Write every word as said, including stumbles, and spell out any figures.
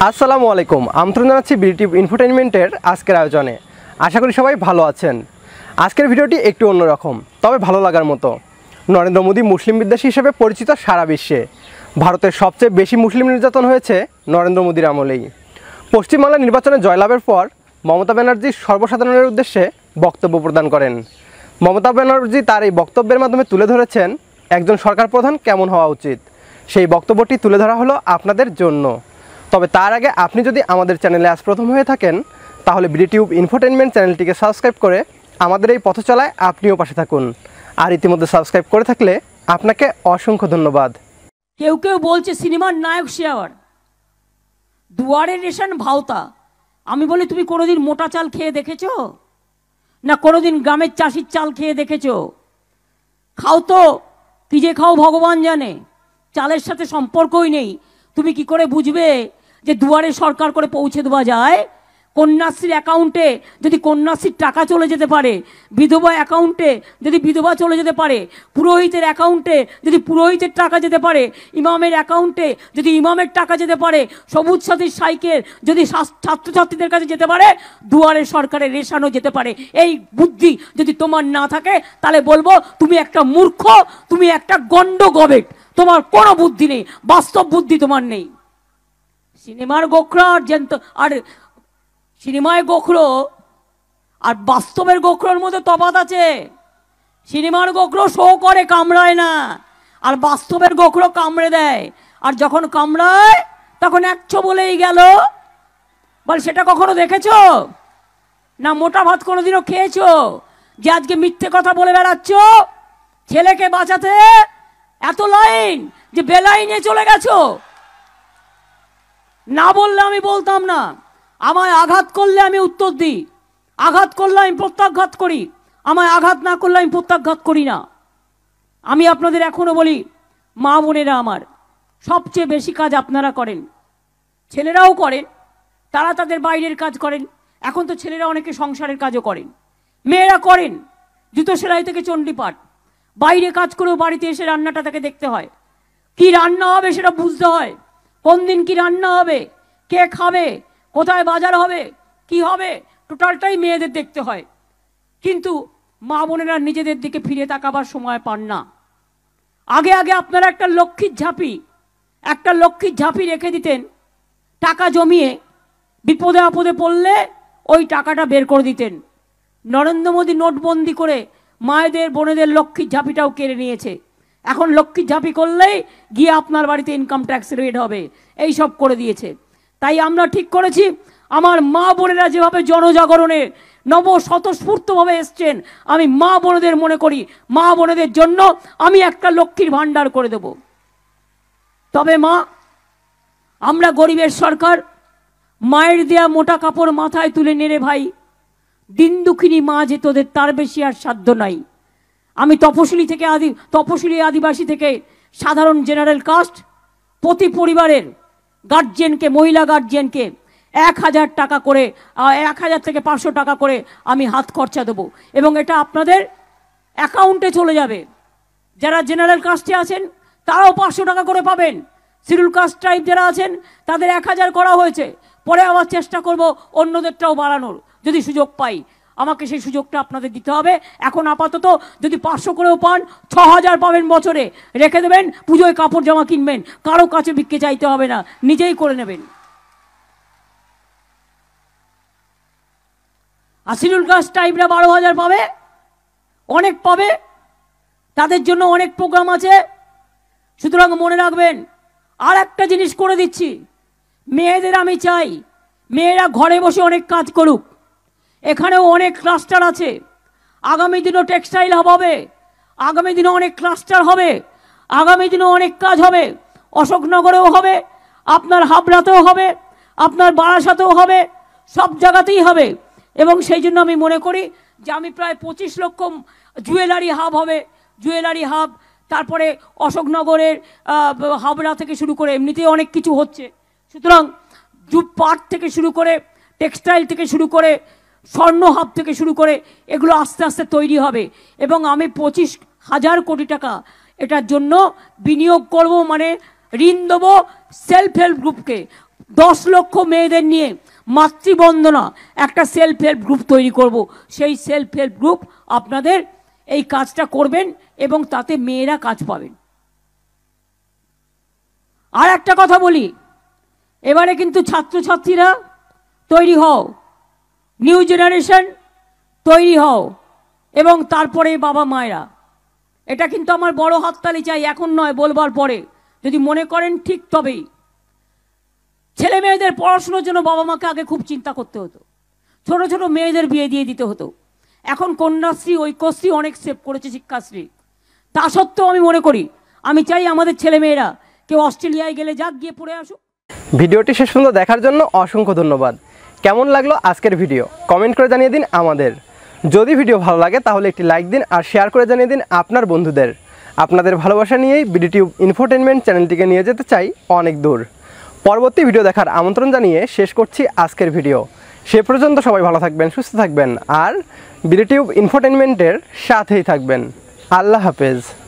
আসসালামু আলাইকুম, আমন্ত্রণ জানাচ্ছি বিটিভ ইনফোটেইনমেন্টের আজকের আয়োজনে। আশা করি সবাই ভালো আছেন। আজকের ভিডিওটি একটু অন্যরকম, তবে ভালো লাগার মতো। নরেন্দ্র মোদী মুসলিম বিদ্বেষী হিসেবে পরিচিত সারা বিশ্বে। ভারতের সবচেয়ে বেশি মুসলিম নির্যাতন হয়েছে নরেন্দ্র মোদীর আমলেই। পশ্চিমবাংলার নির্বাচনে জয়লাভের পর মমতা ব্যানার্জি সর্বসাধারণের উদ্দেশ্যে বক্তব্য প্রদান করেন। মমতা ব্যানার্জি তার এই বক্তব্যের মাধ্যমে তুলে ধরেছেন একজন সরকার প্রধান কেমন হওয়া উচিত। সেই বক্তব্যটি তুলে ধরা হলো আপনাদের জন্য। তবে তার আগে আপনি যদি আমাদের চ্যানেলে আজ প্রথম হয়ে থাকেন, তাহলে বিটিভ ইনফোটেইনমেন্ট চ্যানেলটিকে সাবস্ক্রাইব করে আমাদের এই পথ চলায় আপনিও পাশে থাকুন। আর ইতিমধ্যে সাবস্ক্রাইব করে থাকলে আপনাকে অসংখ্য ধন্যবাদ। কেউ কেউ বলছে সিনেমার নায়ক সে আবার দুয়ারে রেশন ভাওতা। আমি বলি, তুমি কোনোদিন মোটা চাল খেয়ে দেখেছো? না কোনোদিন গ্রামের চাষির চাল খেয়ে দেখেছো? খাও তো, কি যে খাও ভগবান জানে, চালের সাথে সম্পর্কই নেই। তুমি কি করে বুঝবে যে দুয়ারে সরকার করে পৌঁছে দেওয়া যায়? কন্যাশ্রীর অ্যাকাউন্টে যদি কন্যাশ্রীর টাকা চলে যেতে পারে, বিধবা অ্যাকাউন্টে যদি বিধবা চলে যেতে পারে, পুরোহিতের অ্যাকাউন্টে যদি পুরোহিতের টাকা যেতে পারে, ইমামের অ্যাকাউন্টে যদি ইমামের টাকা যেতে পারে, সবুজ সাথীর সাইকেল যদি ছাত্রছাত্রীদের কাছে যেতে পারে, দুয়ারে সরকারের রেশনও যেতে পারে। এই বুদ্ধি যদি তোমার না থাকে, তাহলে বলবো তুমি একটা মূর্খ, তুমি একটা গন্ড গবেট, তোমার কোনো বুদ্ধি নেই, বাস্তব বুদ্ধি তোমার নেই। সিনেমার গোখরা আর জ্যান্ত আর সিনেমায় গোখরো আর বাস্তবের গোখরোর মধ্যে তফাৎ আছে। সিনেমার গোখরো শো করে, কামড়ায় না, আর বাস্তবের গোখরো কামড়ে দেয়। আর যখন কামড়ায় তখন একশো বলেই গেল। বল, সেটা কখনো দেখেছো? না মোটা ভাত কোনোদিনও খেয়েছো যে আজকে মিথ্যে কথা বলে বেড়াচ্ছ? ছেলেকে বাঁচাতে এত লাইন যে বেলাইনে চলে গেছো। না বললে আমি বলতাম না। আমায় আঘাত করলে আমি উত্তর দিই, আঘাত করলে আমি প্রত্যাঘাত করি, আমায় আঘাত না করলে আমি প্রত্যাঘাত করি না। আমি আপনাদের এখনো বলি, মা বোনেরা আমার, সবচেয়ে বেশি কাজ আপনারা করেন, ছেলেরাও করেন, তারা তাদের বাইরের কাজ করেন। এখন তো ছেলেরা অনেকে সংসারের কাজও করেন, মেয়েরা করেন জুতো সেলাই থেকে চণ্ডীপাঠ। বাইরে কাজ করেও বাড়িতে এসে রান্নাটা তাকে দেখতে হয়। কি রান্না হবে সেটা বুঝতে হয়, কোন দিন কি রান্না হবে, কে খাবে, কোথায় বাজার হবে, কি হবে, টোটালটাই মেয়েদের দেখতে হয়। কিন্তু মা বোনেরা নিজেদের দিকে ফিরে তাকাবার সময় পান না। আগে আগে আপনারা একটা লক্ষ্মীর ঝাঁপি একটা লক্ষ্মীর ঝাঁপি রেখে দিতেন, টাকা জমিয়ে বিপদে আপদে পড়লে ওই টাকাটা বের করে দিতেন। নরেন্দ্র মোদী নোটবন্দি করে মায়েদের বোনেদের লক্ষ্মীর ঝাঁপিটাও কেড়ে নিয়েছে। এখন লক্ষ্মীর ঝাঁপি করলেই গিয়ে আপনার বাড়িতে ইনকাম ট্যাক্স রেট হবে, এই সব করে দিয়েছে। তাই আমরা ঠিক করেছি, আমার মা বোনেরা যেভাবে জনজাগরণে নব স্বতঃস্ফূর্তভাবে এসছেন, আমি মা বোনেদের মনে করি, মা বোনেদের জন্য আমি একটা লক্ষ্মীর ভাণ্ডার করে দেব। তবে মা, আমরা গরিবের সরকার, মায়ের দেয়া মোটা কাপড় মাথায় তুলে নেড়ে ভাই, দিন দুঃখিনী মা যে তোদের তার বেশি আর সাধ্য নাই। আমি তপশিলি থেকে আদি তপশিলি আদিবাসী থেকে সাধারণ জেনারেল কাস্ট, প্রতি পরিবারের গার্জিয়ানকে, মহিলা গার্জিয়ানকে এক হাজার টাকা করে, এক হাজার থেকে পাঁচশো টাকা করে আমি হাত খরচা দেবো, এবং এটা আপনাদের অ্যাকাউন্টে চলে যাবে। যারা জেনারেল কাস্টে আছেন তারাও পাঁচশো টাকা করে পাবেন। শিডিউল কাস্ট ট্রাইব যারা আছেন তাদের এক হাজার করা হয়েছে, পরে আবার চেষ্টা করব অন্যদেরটাও বাড়ানোর, যদি সুযোগ পাই। আমাকে সেই সুযোগটা আপনাদের দিতে হবে। এখন আপাতত যদি পাঁচশো করেও পান, ছ হাজার পাবেন বছরে, রেখে দেবেন, পুজোয় কাপড় জামা কিনবেন, কারো কাছে ভিক্ষে চাইতে হবে না, নিজেই করে নেবেন। আর শিডিউল কাস্ট ট্রাইবরা বারো হাজার পাবে, অনেক পাবে, তাদের জন্য অনেক প্রোগ্রাম আছে। সুতরাং মনে রাখবেন, আর একটা জিনিস করে দিচ্ছি, মেয়েদের আমি চাই মেয়েরা ঘরে বসে অনেক কাজ করুক। এখানেও অনেক ক্লাস্টার আছে, আগামী দিনও টেক্সটাইল হাব হবে, আগামী দিনে অনেক ক্লাস্টার হবে, আগামী দিনে অনেক কাজ হবে। অশোকনগরেও হবে, আপনার হাবড়াতেও হবে, আপনার বারাসাতেও হবে, সব জায়গাতেই হবে। এবং সেই জন্য আমি মনে করি যে আমি প্রায় পঁচিশ লক্ষ জুয়েলারি হাব হবে, জুয়েলারি হাব, তারপরে অশোকনগরের হাবড়া থেকে শুরু করে এমনিতেই অনেক কিছু হচ্ছে। সুতরাং জুট পাট থেকে শুরু করে, টেক্সটাইল থেকে শুরু করে, স্বর্ণ হাব থেকে শুরু করে, এগুলো আস্তে আস্তে তৈরি হবে। এবং আমি পঁচিশ হাজার কোটি টাকা এটার জন্য বিনিয়োগ করব, মানে ঋণ দেবো সেলফ হেল্প গ্রুপকে। দশ লক্ষ মেয়েদের নিয়ে মাতৃবন্দনা একটা সেলফ হেল্প গ্রুপ তৈরি করব। সেই সেলফ হেল্প গ্রুপ আপনাদের এই কাজটা করবেন এবং তাতে মেয়েরা কাজ পাবেন। আর একটা কথা বলি, এবারে কিন্তু ছাত্রছাত্রীরা তৈরি হও, নিউ জেনারেশন তৈরি হও, এবং তারপরে বাবা মায়েরা। এটা কিন্তু আমার বড় হাততালি চাই, এখন নয়, বলবার পরে। যদি মনে করেন ঠিক তবেই। ছেলে মেয়েদের পড়াশোনার জন্য বাবা মাকে আগে খুব চিন্তা করতে হতো, ছোট ছোট মেয়েদের বিয়ে দিয়ে দিতে হতো। এখন কন্যাশ্রী, ঐক্যশ্রী অনেক সেভ করেছে শিক্ষাশ্রী। তা সত্ত্বেও আমি মনে করি, আমি চাই আমাদের ছেলে মেয়েরা কেউ অস্ট্রেলিয়ায় গেলে যাক, গিয়ে পড়ে আসুক। ভিডিওটি শেষ পর্যন্ত দেখার জন্য অসংখ্য ধন্যবাদ। কেমন লাগলো আজকের ভিডিও কমেন্ট করে জানিয়ে দিন আমাদের। যদি ভিডিও ভালো লাগে তাহলে একটি লাইক দিন আর শেয়ার করে জানিয়ে দিন আপনার বন্ধুদের। আপনাদের ভালোবাসা নিয়েই বিডিটিউব ইনফোটেনমেন্ট চ্যানেলটিকে নিয়ে যেতে চাই অনেক দূর। পরবর্তী ভিডিও দেখার আমন্ত্রণ জানিয়ে শেষ করছি আজকের ভিডিও। সে পর্যন্ত সবাই ভালো থাকবেন, সুস্থ থাকবেন আর বিডিটিউব ইনফোটেনমেন্টের সাথেই থাকবেন। আল্লাহ হাফেজ।